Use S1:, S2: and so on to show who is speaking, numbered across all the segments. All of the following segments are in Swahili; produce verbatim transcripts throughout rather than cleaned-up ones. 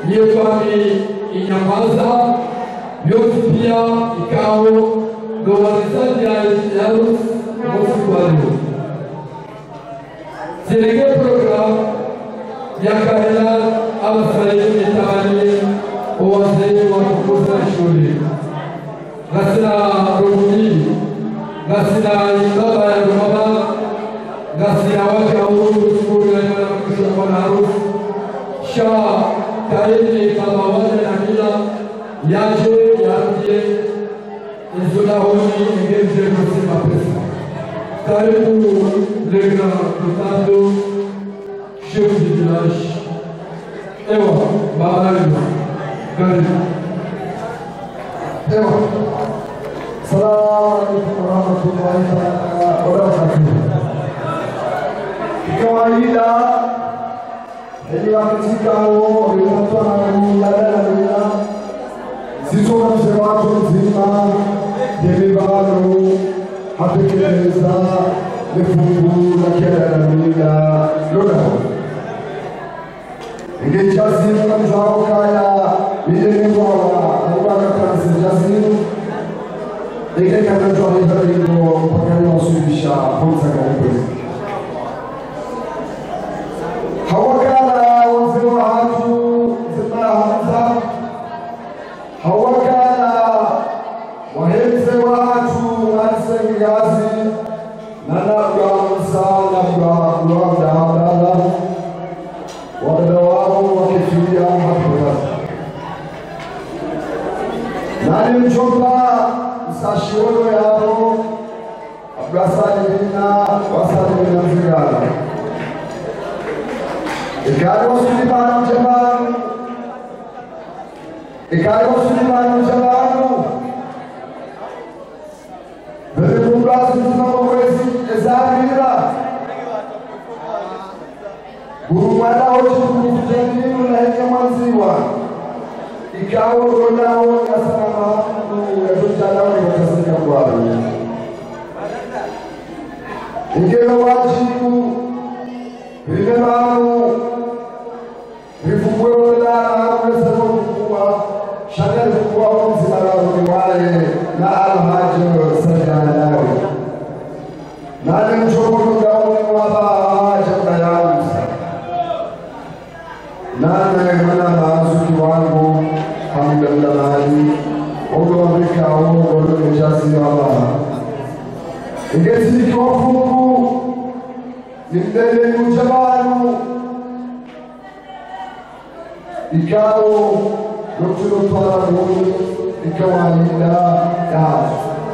S1: yetu inyamaza yote pia ikao ndo walizaji ya yaru usiku wa leo. Zilege program ya kahela abasayi mitani uwazeni wa kukuza shule. Gasina rumuni, gasina ibaba ya rumaba, gasina waka huru skuli ya yona mkusha kwa harufu. Sha taini kama wale na mila yaje yaje nzula honi ingeze kusema pesa. Karibu lega kutando chef du village. Ewa baadhi karibu. Ewa.
S2: Assalamu alaikum warahmatullahi wabarakatuh. Kawaida ili katika huo uliotoa na yale sisi tunasema watu nzima debibaro hatekeleza lefungu la kila mila lona ile jazi na mzao kaya ile mwa alibaka kanisa jazi ile kana toa ndio pakali wasubisha kwanza karibu hawakala wazee wa watu zima hamza hawakala wahenze wa watu wanse ngazi na nabwa msana kwa kwa dada wadada wao wakifikia hapo nani mchomba msashiolo yao abasali bina wasali bina mzigala ikari wasulibanu jabanu ikari wasulibanu jabanu bebe mublazi tunamwezi ezabira gurumana hoji kujendinu na heke manziwa ikawo ronao kasama yatujalawo yakasika kwawe ingelo wajibu Rimemanu Rifukwe wala Amesemo kukua Shaka rifukua kumzimara Rukiwale Na alhaji Sajanawe Nani mchokono gauni Waba Jaka ya Musa Nani mana maazuki wangu Hamdalani Ogo Amerika Ogo Ogo Mejasi Waba Ingeti nikofuku Nindele mujabanu Ikao Noktulo para muni Ikawa linda ya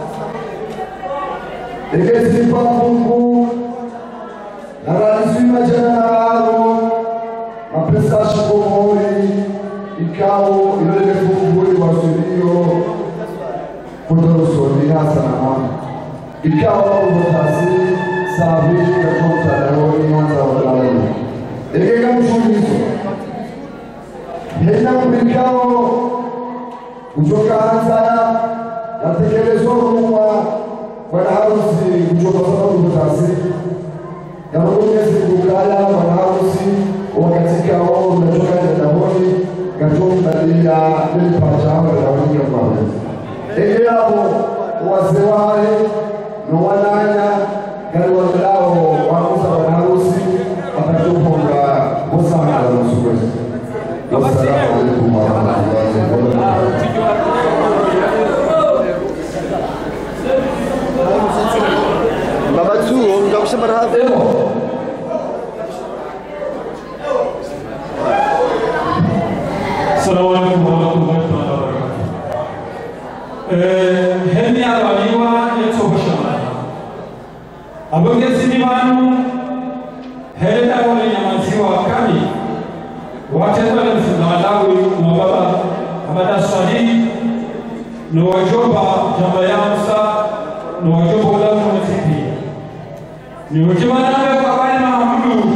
S2: Ege sipa mungu Naralizwi majanaro Mapesa shikomori Ikao ilele funguli wasurio Kudoroso Ninasa na mama Ikawa ubotasi Sabi katika daroni mwanza wadalani Ege kamshulizo Hena mbikao Kuchoka anza Yatekelezo rumwa Kwa harusi kuchoka sababu mutasi Yamunyezi kukala kwa harusi Wakatika wao unachoka ya daroni Kachoka dalia Nili pachama ya daroni ya mwale Ege hapo Wazewae Nuwananya Kali wadao wakusa wanarusi Watatuponga Musana wa Musuwezi Wassalamu alaikum wa rahmatullahi wa barakatuh Baba Zuo, nggak bisa berhati
S3: Assalamualaikum warahmatullahi wabarakatuh Heni alwaliwa yetsoboshana Abogezi manu henda wale nyamaziwa wakali watenda na walawi na baba abada sahihi na wajoba jamba ya Musa na wajoba wala mwanasipi ni ukimana kwa bali na Muhammad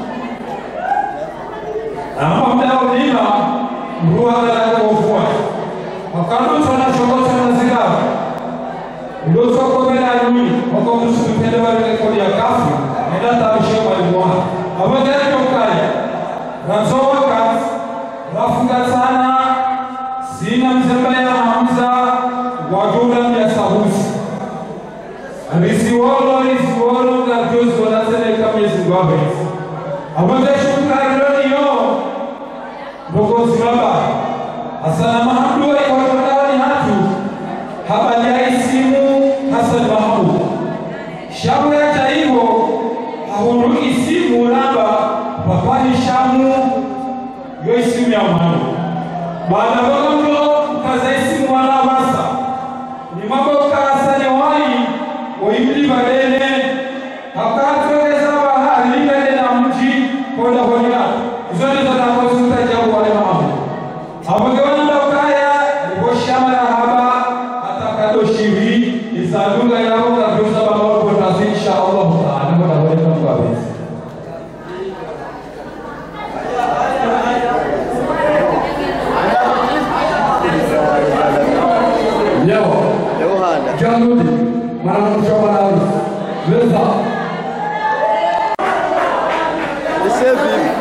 S3: ama mdao lima ruwa la kufua wakati tunashogota na zigara ndio soko bila nini wako msipende wale kwa ya kafu ndio tabisha kwa mwa abogezi kwa kaya na soka Rafunga sana sina mzembe ya Hamza wajula ya sahusi. Alisi wolo alisi wolo ngajozi wanasene kama yezingwabe. Ambaye shukrani leo yo. Ndogo zibaba. Hassane Mahamdu wa kwa hatu. Habari simu Hassane Mahamdu. Shamu ya taivo hahunduki simu namba papani shamu yo isimu ya mwana. Baada bagamlo kaza isimu wana basa. Ni mambo Hassane wai oimli badene hakatweza bahari ndani na mji kwenda honya. Zote zinakosuta jabu wale mama. Abagwana ndokaya aliboshama haba atakado shivi izalunga yao kabisa baba kwa tazi inshallah taala kwa wale kwa basi. Leo leo hada jamudi mara mshoma na weza sevi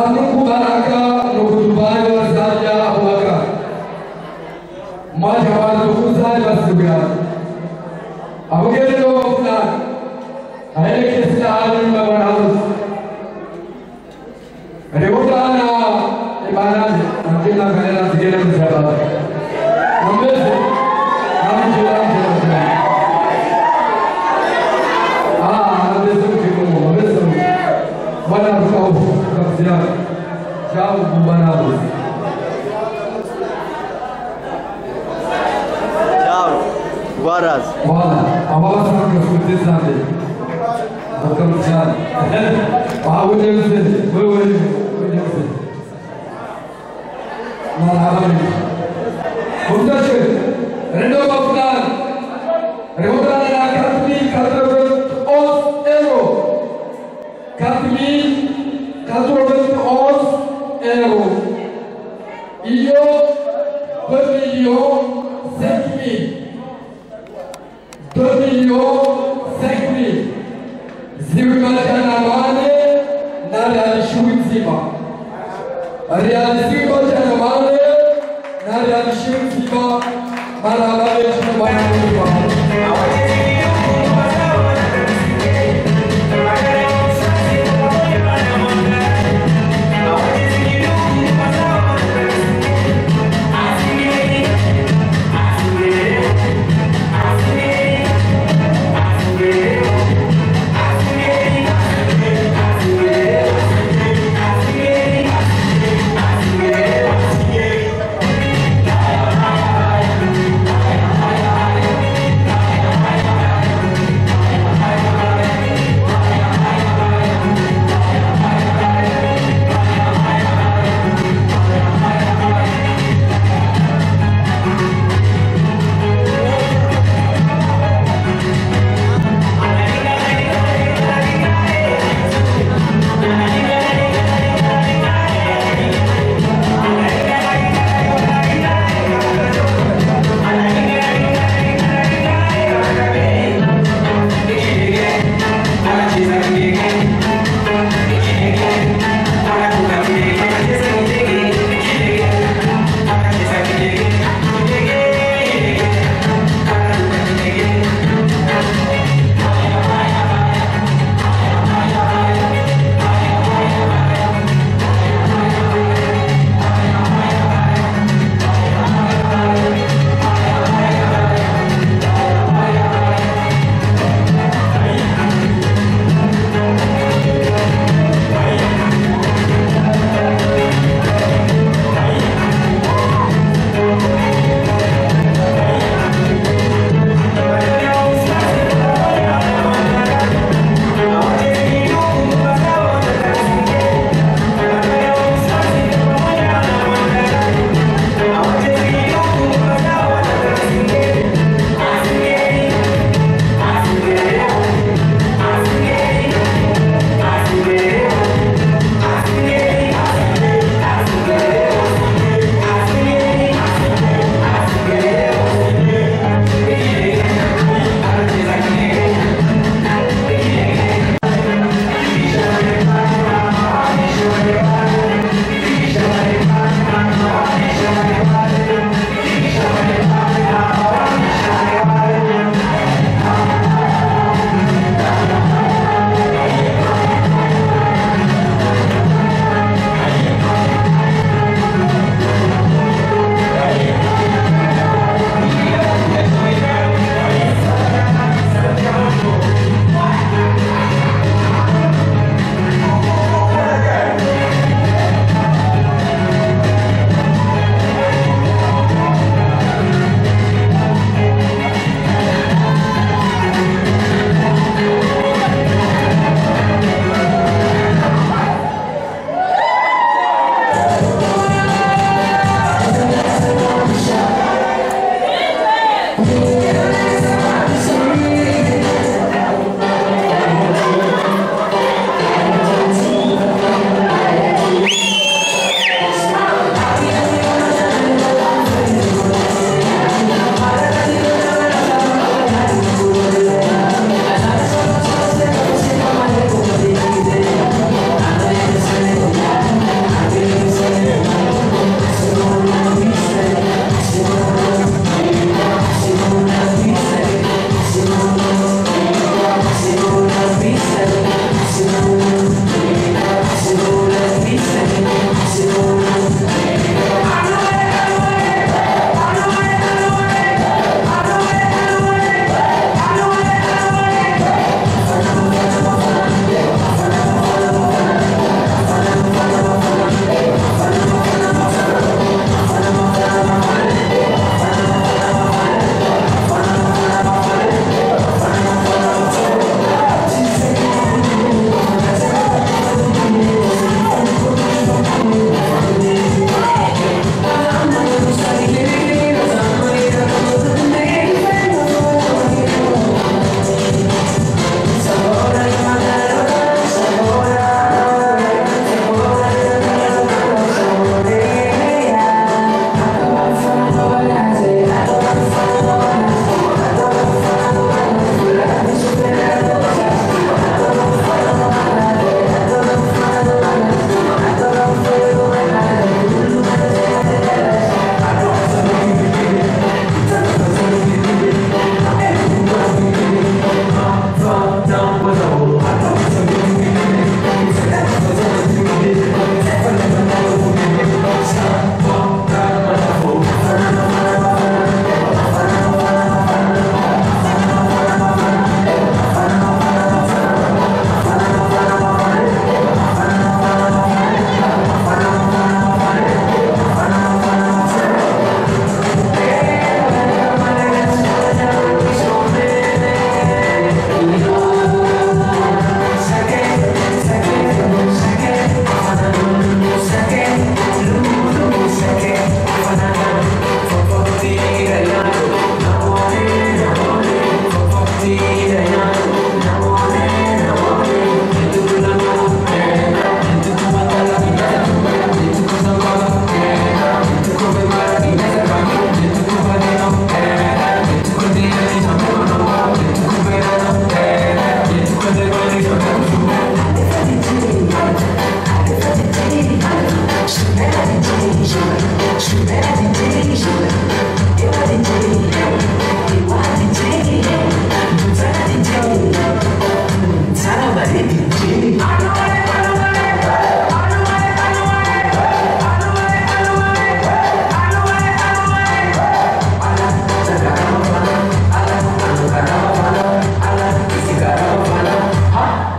S1: Sanduku baraka nukutubayo wazaja waka. Mmoja wa nduguza basibuya. Abugere ndo fulani. Aeleke sila alim baba haus. Rewotana ibana nakina kanela sigera msaba. Ambeze amjira mjira. Ah, ambeze mkimo, ambeze bwana mkao kabisa. Chao bwana haus.
S4: Guaras.
S1: Voilà, on va voir ça que vous descendez. Comme ça. Ah, oui, oui, oui, oui, oui. Marhaba. Bunda che, rendo baplan. Remotra la quatre mille quatre-vingt-onze euros. quatre mille quatre-vingt-onze euros. Io deux millions cinq mille. deux millions cinq mille. Ziwimajanamane na realishuizima. Realizimajanamane na realishuizima. Marabale chumayanima.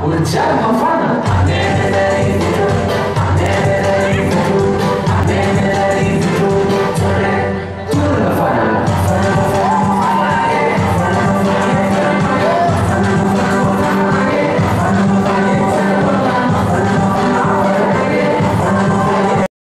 S5: urjani mafana